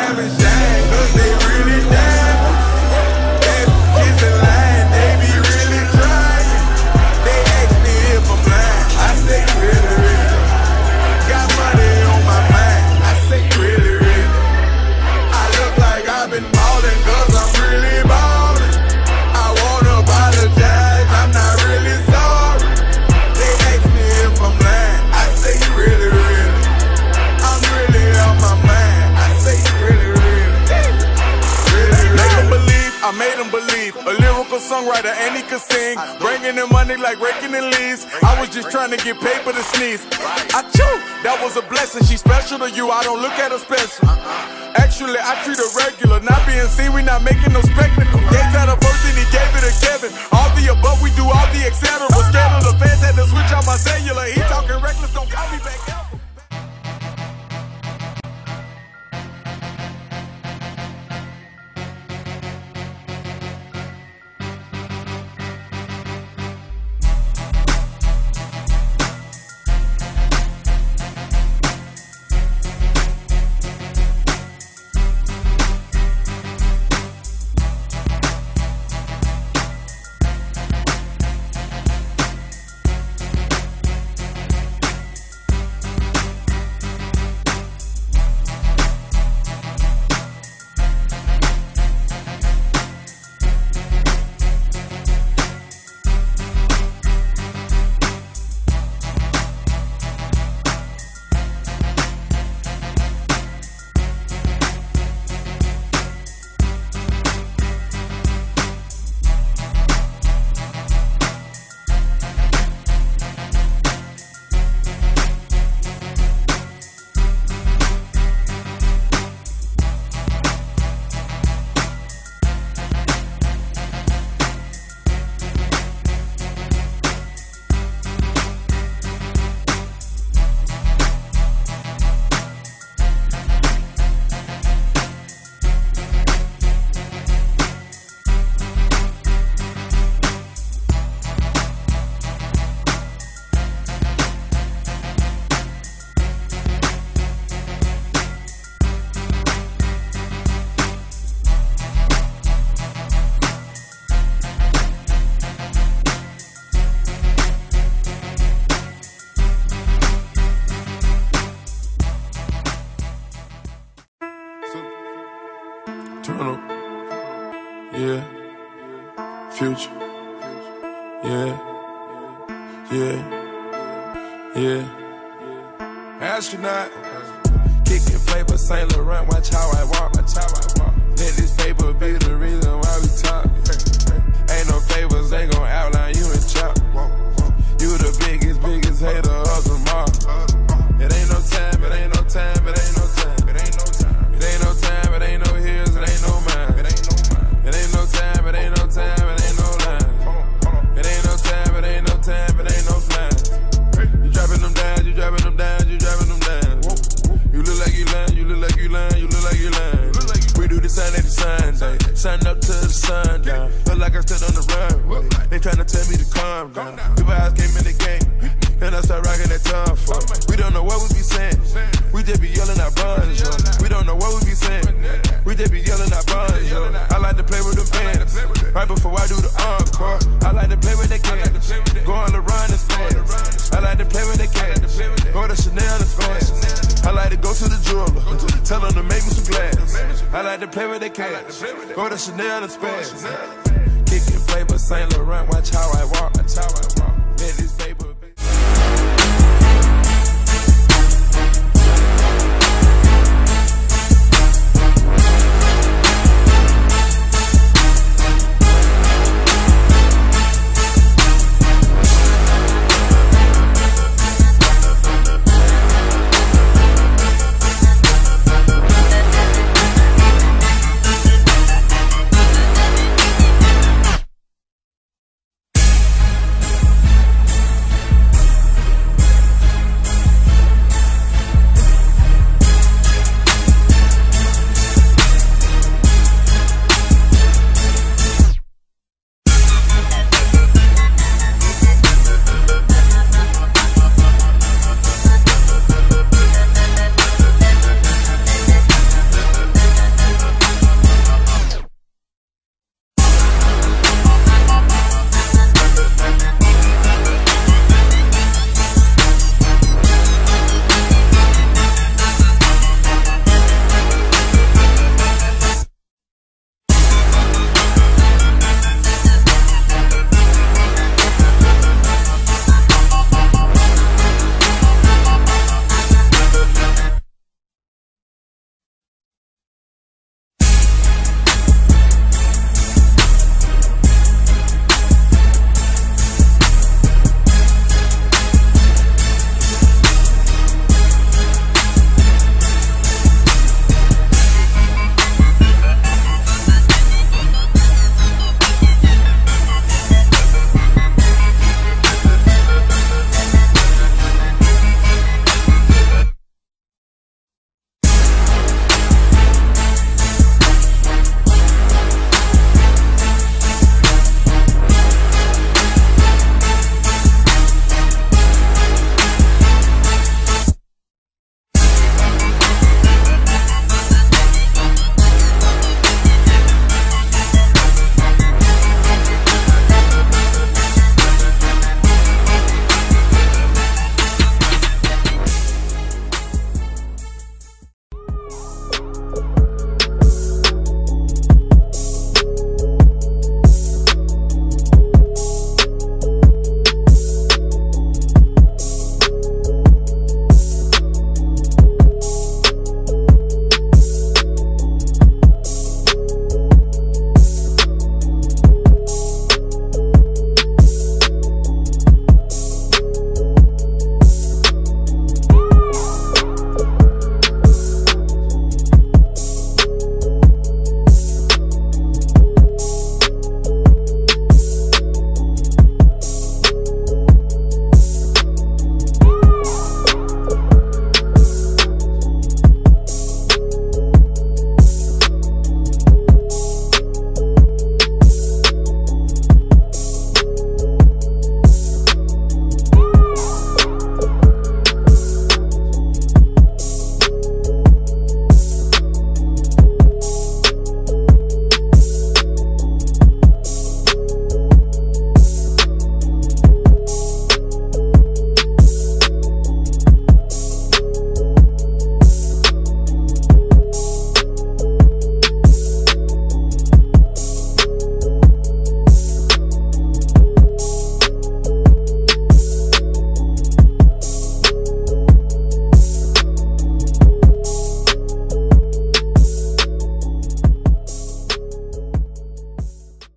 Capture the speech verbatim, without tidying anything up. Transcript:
having shame, cause they really down. They kids in line, they be really trying. They ask me if I'm lying, I say really, really. Got money on my mind, I say really, really. I look like I've been ballin' cause I'm really ballin'. I wanna apologize, I'm not really sorry. They ask me if I'm lying, I say really, really. I'm really on my mind, I say really, really. Really, really. Make them believe, I made them believe. A lyrical songwriter and he could sing. Bringing in money like raking in leaves. I was just trying to get paper to sneeze. I chew, that was a blessing. She special to you, I don't look at her special. Actually, I treat her regular. Not being seen, we not making no spectacle. Gates had a first and he gave it to Kevin. All the above, we do all the et cetera. Scared of the fans, had to switch out my cellular. He talking reckless, don't call me back ever. Eternal, yeah, Future, yeah, yeah, yeah, astronaut, kicking flavor Saint Laurent, watch how I walk, watch how I walk. Let this paper be the reason why we talk. Ain't no favors, ain't gon' outline you and chop. You the biggest, biggest hater of them all. It ain't no time, it ain't no time, it ain't no time, it ain't no time, it ain't no time, it ain't no heels, it ain't no mind, it ain't no mind, it ain't no time, it ain't no time, it ain't no line, it ain't no time, it ain't no time, it ain't no flying. You dropping them down, you dropping them down, you dropping them down. You look like you lying, you look like you lying, you look like you lying. We do the sun at the Sunday, sun up to the sun down. Look like I stood on the runway. They tryna tell me to calm down. People eyes came in the game, and I start rocking that tongue for. We don't know what we be saying. We just be yelling our buns, yo. We don't know what we be saying. We just be yelling our buns, yo. I like to play with the fans. Right before I do the encore, I like to play with the cats. Go on the run and spans. I like to play with the cats. Go to Chanel and spans. I like to go to the jeweler, tell them to make me some glass. I like to play with the cats. Go to Chanel and spans. Kicking flavor Saint Laurent, watch how I walk. Watch how I walk.